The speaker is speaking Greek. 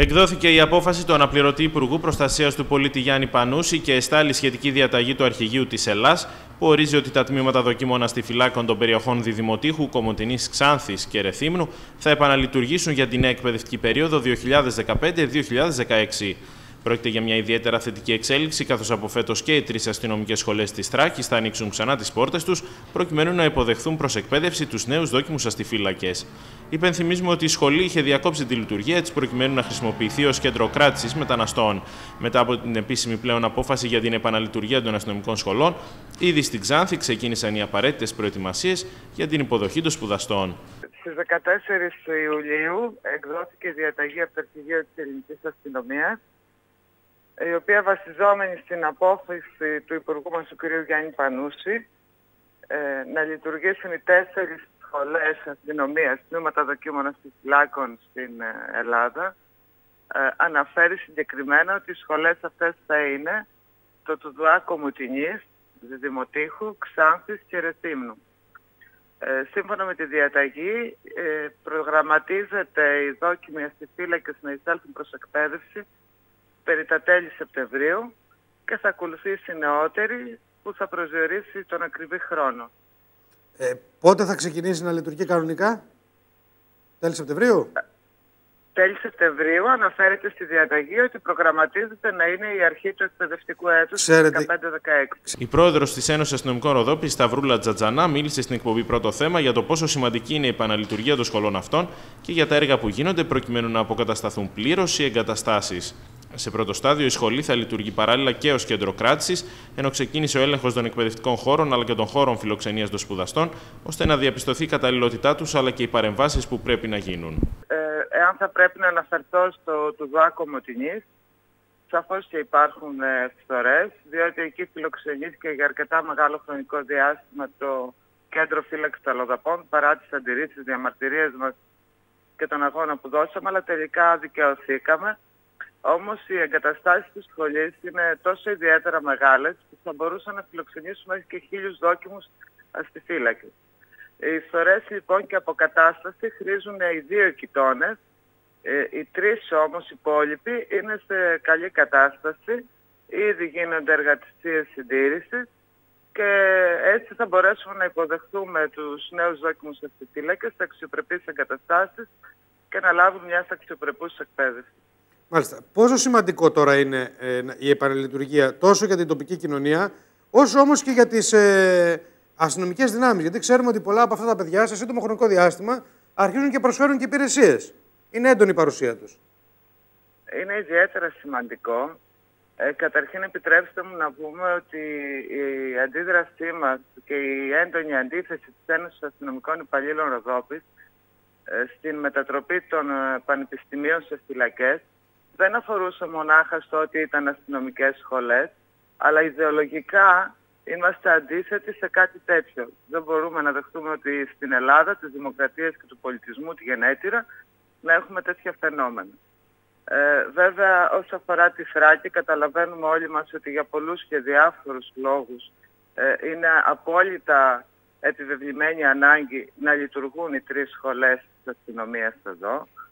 Εκδόθηκε η απόφαση του αναπληρωτή Υπουργού Προστασίας του Πολίτη Γιάννη Πανούση και εστάλει σχετική διαταγή του Αρχηγείου της Ελλάς, που ορίζει ότι τα τμήματα δοκίμων αστιφυλάκων των περιοχών Διδημοτήχου, Κομοτηνής, Ξάνθης και Ρεθύμνου θα επαναλειτουργήσουν για την νέα εκπαιδευτική περίοδο 2015-2016. Πρόκειται για μια ιδιαίτερα θετική εξέλιξη, καθώς από φέτος και οι 3 αστυνομικές σχολές της Θράκης θα ανοίξουν ξανά τις πόρτες τους, προκειμένου να υποδεχθούν προς εκπαίδευση τους νέους δόκιμους αστιφύλακες. Υπενθυμίζουμε ότι η σχολή είχε διακόψει τη λειτουργία της προκειμένου να χρησιμοποιηθεί ως κέντρο κράτησης μεταναστών. Μετά από την επίσημη πλέον απόφαση για την επαναλειτουργία των αστυνομικών σχολών, ήδη στην Ξάνθη ξεκίνησαν οι απαραίτητες προετοιμασίες για την υποδοχή των σπουδαστών. Στις 14 Ιουλίου εκδόθηκε η διαταγή από το Αρχηγείο της Ελληνικής Αστυνομίας, η οποία βασιζόμενη στην απόφαση του Υπουργού μας, του κ. Γιάννη Πανούση, να λειτουργήσουν οι 4 σχολές αστυνομίας, τμήματα δοκίμων αστιφυλάκων στην Ελλάδα, αναφέρει συγκεκριμένα ότι οι σχολές αυτές θα είναι το Τουδουά Κομοτηνής, Διδημοτήχου, Ξάνθης και Ρεθύμνου. Σύμφωνα με τη διαταγή, προγραμματίζεται οι δόκιμοι αστιφύλακες να εισέλθουν προς εκπαίδευση περί τα τέλη Σεπτεμβρίου και θα ακολουθήσει νεότερη που θα προσδιορίσει τον ακριβή χρόνο. Πότε θα ξεκινήσει να λειτουργεί κανονικά? Τέλη Σεπτεμβρίου? Τέλη Σεπτεμβρίου αναφέρεται στη διαταγή ότι προγραμματίζεται να είναι η αρχή του εκπαιδευτικού έτους του 2015-2016. Η πρόεδρος της Ένωσης Αστυνομικών Ροδόπης, Σταυρούλα Τζατζανά, μίλησε στην εκπομπή Πρώτο Θέμα για το πόσο σημαντική είναι η επαναλειτουργία των σχολών αυτών και για τα έργα που γίνονται προκειμένου να αποκατασταθούν πλήρως οι εγκαταστάσεις. Σε πρώτο στάδιο, η σχολή θα λειτουργεί παράλληλα και ως κέντρο κράτησης, ενώ ξεκίνησε ο έλεγχος των εκπαιδευτικών χώρων αλλά και των χώρων φιλοξενίας των σπουδαστών, ώστε να διαπιστωθεί η καταλληλότητά τους αλλά και οι παρεμβάσεις που πρέπει να γίνουν. Εάν θα πρέπει να αναφερθώ στο Τουδουά Κομοτηνής, σαφώς και υπάρχουν φθορές, διότι εκεί φιλοξενήθηκε για αρκετά μεγάλο χρονικό διάστημα το Κέντρο Φύλαξης Αλλοδαπών, παρά τις αντιρρήσεις, διαμαρτυρίες μας και τον αγώνα που δώσαμε, αλλά τελικά δικαιωθήκαμε. Όμως οι εγκαταστάσεις της σχολής είναι τόσο ιδιαίτερα μεγάλες που θα μπορούσαν να φιλοξενήσουν μέχρι και 1.000 δόκιμους αστιφύλακες. Οι φθορές λοιπόν και αποκατάσταση χρήζουν οι 2 κοιτώνες, οι 3 όμως υπόλοιποι είναι σε καλή κατάσταση, ήδη γίνονται εργατικές συντήρησης και έτσι θα μπορέσουμε να υποδεχθούμε τους νέους δόκιμους αστιφύλακες σε αξιοπρεπείς εγκαταστάσεις και να λάβουν μια αξιοπρεπούς εκπαίδευση. Μάλιστα. Πόσο σημαντικό τώρα είναι η επαναλειτουργία τόσο για την τοπική κοινωνία, όσο όμως και για τις αστυνομικές δυνάμεις? Γιατί ξέρουμε ότι πολλά από αυτά τα παιδιά σε σύντομο χρονικό διάστημα αρχίζουν και προσφέρουν και υπηρεσίες. Είναι έντονη η παρουσία τους. Είναι ιδιαίτερα σημαντικό. Καταρχήν επιτρέψτε μου να πούμε ότι η αντίδρασή μας και η έντονη αντίθεση της Ένωσης Αστυνομικών Υπαλλήλων Ροδόπης στην μετατροπή των πανεπιστημίων σε φυλακές δεν αφορούσε μονάχα στο ότι ήταν αστυνομικές σχολές, αλλά ιδεολογικά είμαστε αντίθετοι σε κάτι τέτοιο. Δεν μπορούμε να δεχτούμε ότι στην Ελλάδα, της δημοκρατίας και του πολιτισμού, τη γενέτειρα, να έχουμε τέτοια φαινόμενα. Βέβαια, όσο αφορά τη Θράκη, καταλαβαίνουμε όλοι μας ότι για πολλούς και διάφορους λόγους είναι απόλυτα επιβεβλημένη ανάγκη να λειτουργούν οι 3 σχολές της αστυνομίας εδώ.